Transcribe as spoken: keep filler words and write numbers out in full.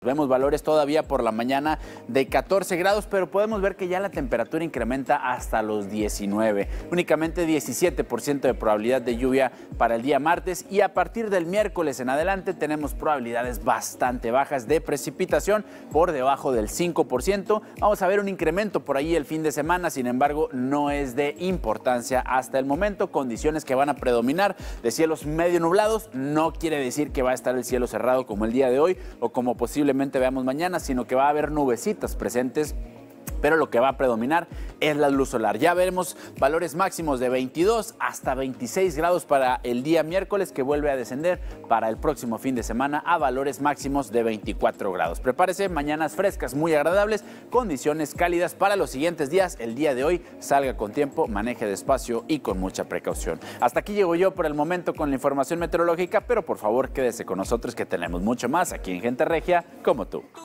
Vemos valores todavía por la mañana de catorce grados, pero podemos ver que ya la temperatura incrementa hasta los diecinueve. Únicamente diecisiete por ciento de probabilidad de lluvia para el día martes, y a partir del miércoles en adelante tenemos probabilidades bastante bajas de precipitación, por debajo del cinco por ciento. Vamos a ver un incremento por ahí el fin de semana, sin embargo no es de importancia hasta el momento. Condiciones que van a predominar de cielos medio nublados, no quiere decir que va a estar el cielo cerrado como el día de hoy o como posible veamos mañana, sino que va a haber nubecitas presentes, pero lo que va a predominar es la luz solar. Ya veremos valores máximos de veintidós hasta veintiséis grados para el día miércoles, que vuelve a descender para el próximo fin de semana a valores máximos de veinticuatro grados. Prepárese, mañanas frescas, muy agradables, condiciones cálidas para los siguientes días. El día de hoy salga con tiempo, maneje despacio y con mucha precaución. Hasta aquí llego yo por el momento con la información meteorológica, pero por favor quédese con nosotros que tenemos mucho más aquí en Gente Regia como tú.